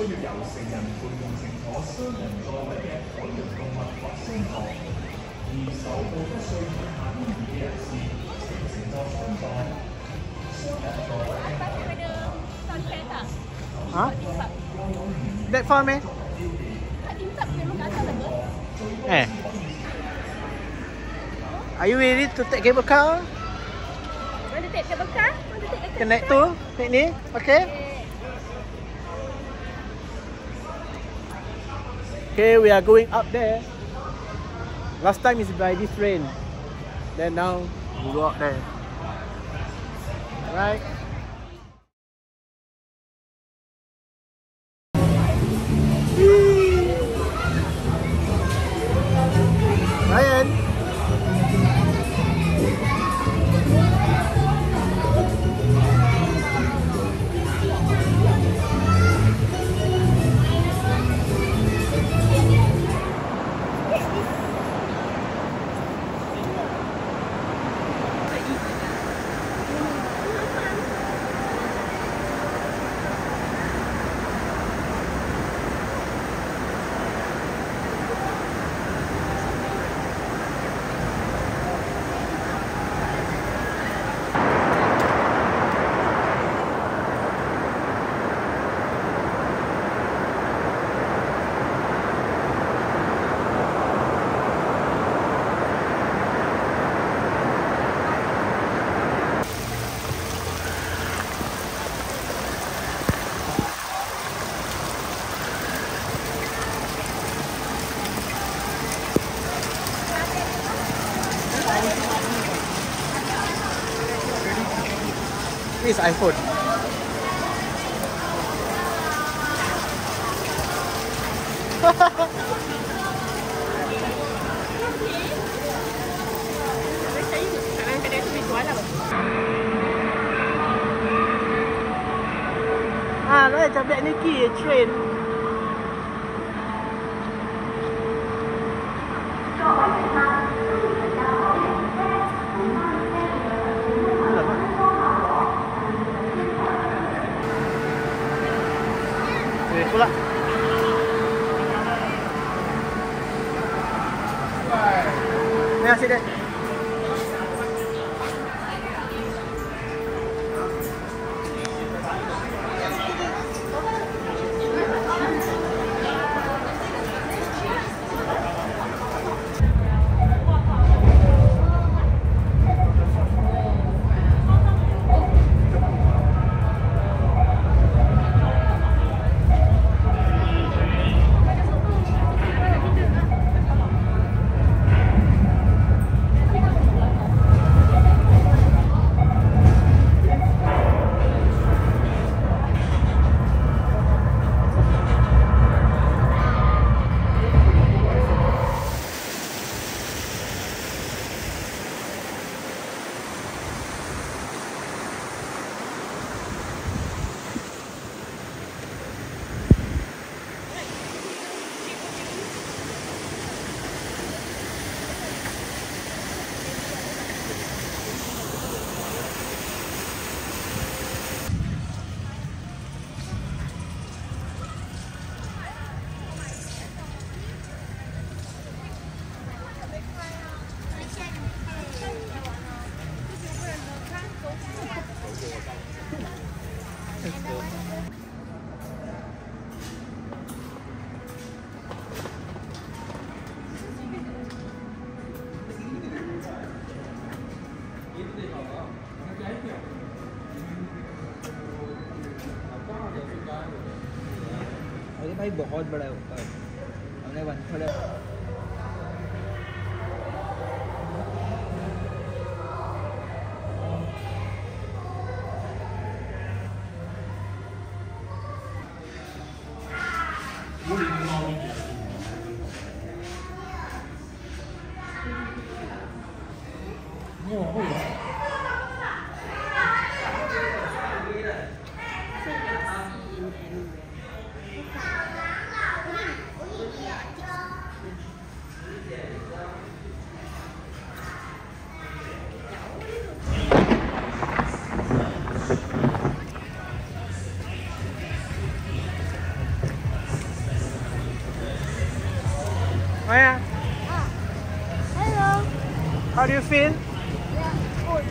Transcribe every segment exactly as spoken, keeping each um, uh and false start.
要由成人陪同乘坐雙人座位嘅海洋動物或星河，而手部不需以下邊緣嘅人士請乘坐雙座。雙人座位嘅海洋動物。 Hah? That far, man? Eh. Are you ready to take cable car? Want to take cable car? Want to take the Can naik tu? Naik ni? Okay? Okay, we are going up there. Last time is by this train. Then now we go up there. Alright. Ryan. This is iPhone. Ah, nó là cho bạn như kia train. Okay, pula. Ni asyik dek. अरे भाई बहुत बड़ा है ऊपर हमने वन थोड़ा How do you feel? Ya, good.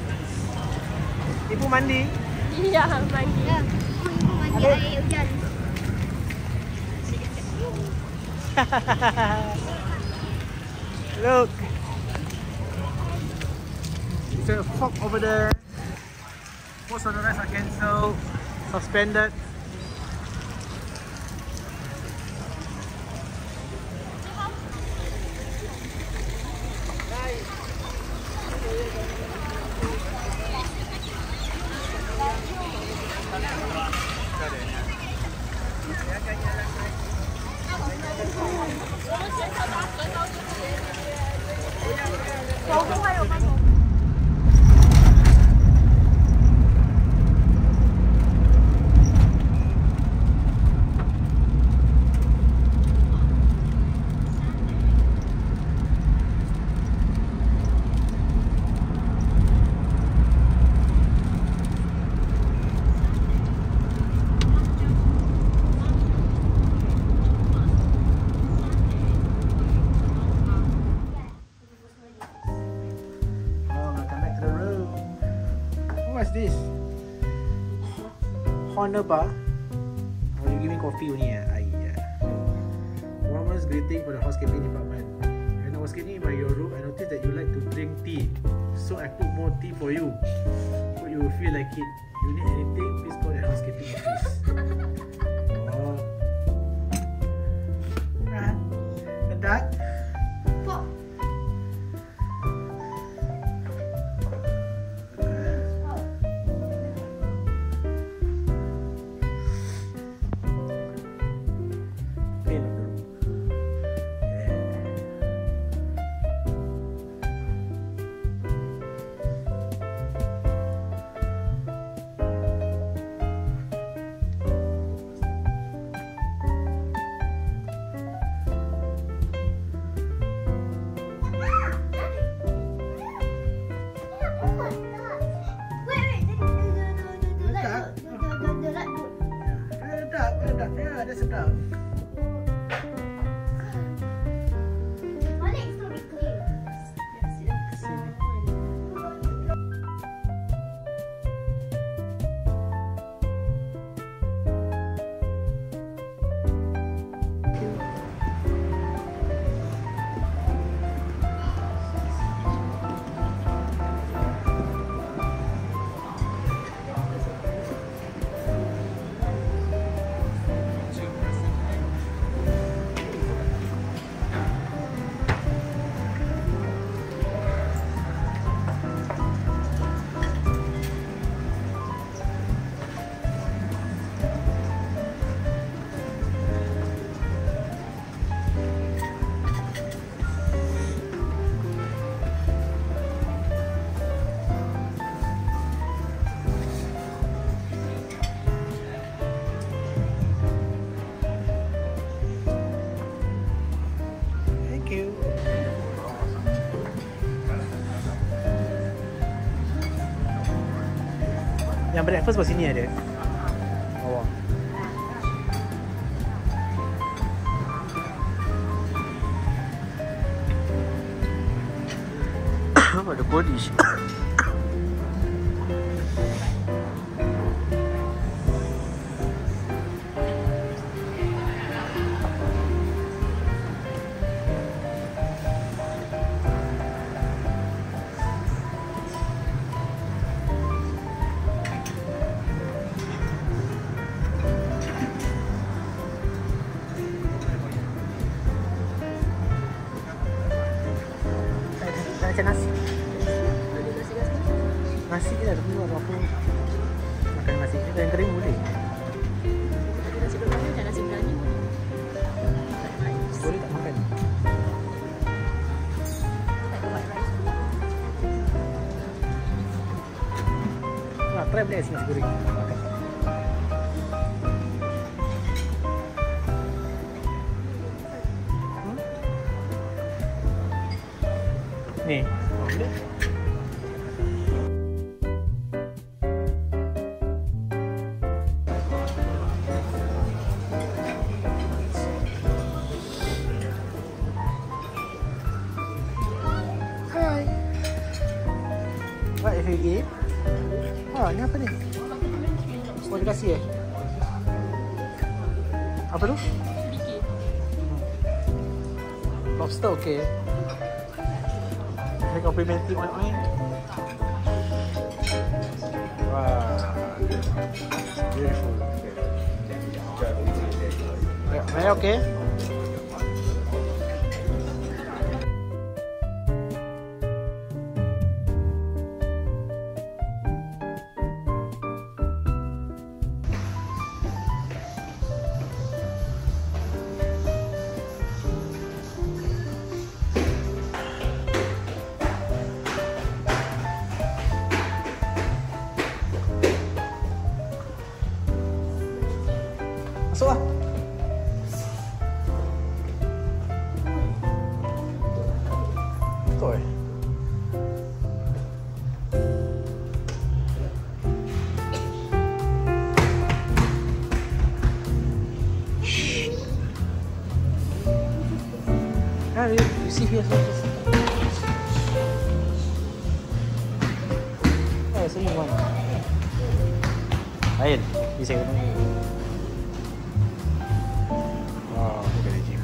Ibu mandi? Iya, mandi. Ya, ibu mandi air hujan. Look. There's a fog over there. Most of the rides are cancelled, suspended. What's this? Honor bar? Oh, you give me coffee only ah? Aiya. Warmest greeting for the housekeeping department. When I was cleaning my your room, I noticed that you like to drink tea. So I put more tea for you. So you will feel like it. You need anything, please call the housekeeping office. Oh. Ah. The duck? Pop. Yeah, that's a duck. My legs don't be clean. Yang breakfast kat sini ada. Bawah. Ada body. Macam nasi. Nasi je lah, tapi kalau aku makan nasi kita yang kering boleh. Nasi berapa macam nasi berani? Boleh tak makan? Tak ada white rice. Nak try boleh nasi goreng makan. Hmm? Ni. Oh, boleh. Hi. A. Ha, ni apa ni? Oh, dia kasih eh? Apa tu? Lobster okey. Ini complimentary oil-oil. Wah. Beautiful. May okay? Masuk lah. Betul eh? Ah, you, you see here. Eh, sini mana? Lain. Bisa kena ni. Wow, look at the gym.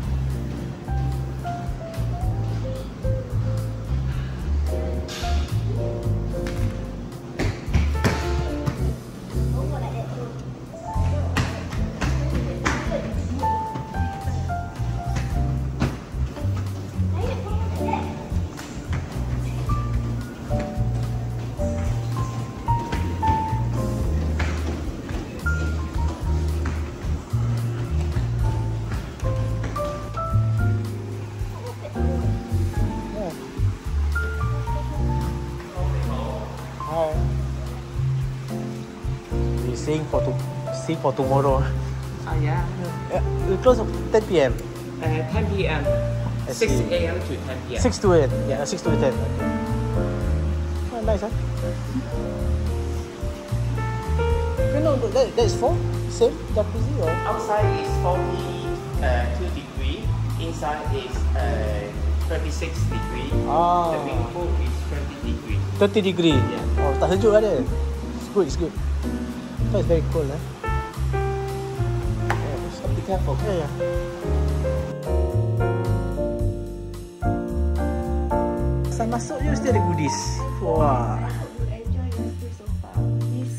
Hi. We sing for to sing for tomorrow. Oh yeah. Yeah, we close at ten P M. Uh, ten P M I six see. A M to ten P M Six to eight. Yeah, six to ten. Okay. Oh, nice, huh? You know that that is for same jacuzzi or? Outside is forty-two degree. Inside is uh, thirty-six degree. Ah. The swimming pool is twenty degree. Thirty degree. Yeah. Oh, tak sejuk ada. It's good, it's good. But it's very cold, eh? Yeah, so be careful. Yeah, yeah. Pasal masuk je mesti ada goodies. Wah. Enjoy your stay so far. Please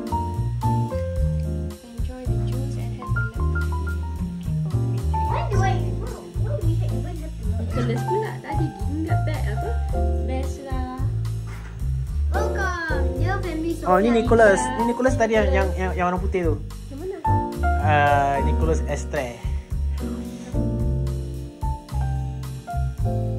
enjoy the juice and have a lovely day. Why do I? Why do we even have to? Kelas pula tadi ingat beg apa? Best lah. Welcome, dear family. Oh, ni Nicholas. Ni Nicholas tadi yang yang yang, yang orang putih tu. Yang mana? Uh, Nicholas Estre.